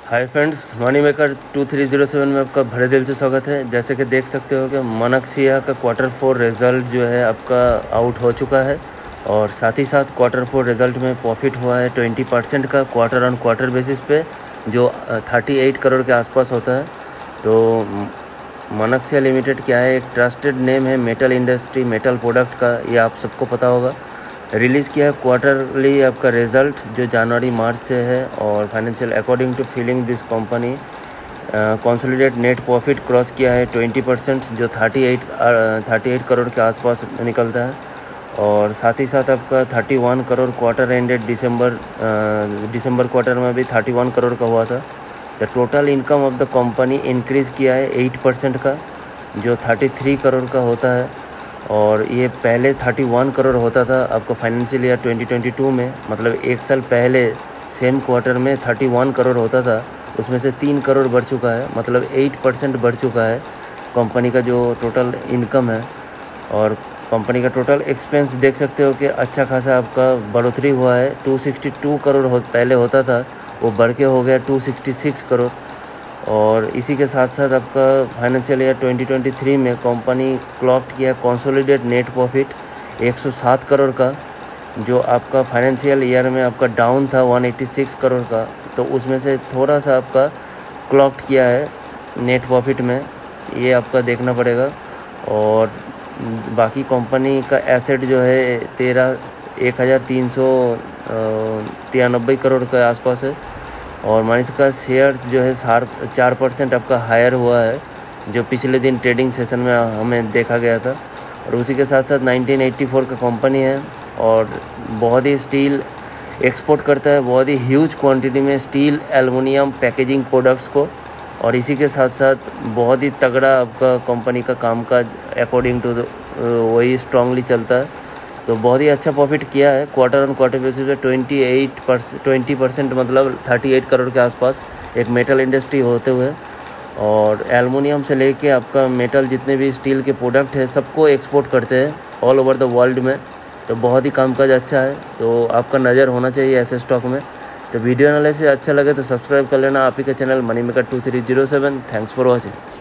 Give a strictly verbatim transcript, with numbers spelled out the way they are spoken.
हाय friends, money maker two three zero seven में आपका भरे दिल से स्वागत है। जैसे कि देख सकते हो कि मनक्सिया का क्वार्टर फोर रिज़ल्ट जो है आपका आउट हो चुका है और साथ ही साथ क्वार्टर फोर रिज़ल्ट में प्रॉफिट हुआ है ट्वेंटी परसेंट का क्वार्टर ऑन क्वार्टर बेसिस पे, जो थर्टी एट करोड़ के आसपास होता है। तो मनक्सिया लिमिटेड क्या है, एक ट्रस्टेड नेम है मेटल इंडस्ट्री, मेटल प्रोडक्ट का, ये आप सबको पता होगा। रिलीज़ किया है क्वार्टरली आपका रिज़ल्ट जो जनवरी मार्च से है और financial according to feeling this company consolidate net profit cross किया है ट्वेंटी परसेंट, जो thirty eight thirty eight crore के आसपास निकलता है। और साथ ही साथ आपका thirty one crore quarter ended दिसंबर दिसंबर क्वार्टर में भी थर्टी वन करोड़ का हुआ था। The total income of the company increase किया है एट परसेंट का, जो थर्टी थ्री करोड़ का होता है। और ये पहले थर्टी वन करोड़ होता था आपको financial year twenty twenty two में, मतलब एक साल पहले सेम क्वार्टर में थर्टी वन करोड़ होता था, उसमें से तीन करोड़ बढ़ चुका है, मतलब एट परसेंट बढ़ चुका है कंपनी का जो टोटल इनकम है। और कंपनी का टोटल एक्सपेंस देख सकते हो कि अच्छा खासा आपका बढ़ोतरी हुआ है। टू सिक्सटी टू करोड़ हो, पहले होता था, वो बढ़ के हो गया टू सिक्सटी सिक्स करोड़। और इसी के साथ साथ आपका financial year twenty twenty three में कंपनी क्लॉक किया कंसोलिडेट नेट प्रॉफिट एक सौ सात करोड़ का, जो आपका फाइनेंशियल ईयर में आपका डाउन था वन एटी सिक्स करोड़ का। तो उसमें से थोड़ा सा आपका क्लॉक किया है नेट प्रॉफिट में, ये आपका देखना पड़ेगा। और बाकी कंपनी का एसेट जो है तेरह एक हज़ार तीन सौ तिरानबे करोड़ के आसपास है। और मनीष का शेयर्स जो है सार चार परसेंट आपका हायर हुआ है, जो पिछले दिन ट्रेडिंग सेशन में हमें देखा गया था। और उसी के साथ साथ नाइनटीन एटी फोर का कंपनी है और बहुत ही स्टील एक्सपोर्ट करता है, बहुत ही ह्यूज क्वांटिटी में स्टील एल्युमिनियम पैकेजिंग प्रोडक्ट्स को। और इसी के साथ साथ बहुत ही तगड़ा आपका कंपनी का कामकाज अकॉर्डिंग टू वही स्ट्रांगली चलता है। तो बहुत ही अच्छा प्रॉफिट किया है क्वार्टर ऑन क्वार्टर बेसिस पे twenty eight percent twenty percent मतलब थर्टी एट करोड़ के आसपास, एक मेटल इंडस्ट्री होते हुए। और एल्युमिनियम से लेके आपका मेटल जितने भी स्टील के प्रोडक्ट है सबको एक्सपोर्ट करते हैं ऑल ओवर द वर्ल्ड में। तो बहुत ही कामकाज अच्छा है, तो आपका नज़र होना चाहिए ऐसे स्टॉक में। तो वीडियो एनालिसिस अच्छा लगे तो सब्सक्राइब कर लेना आप ही का channel money maker two three zero seven. Thanks for watching.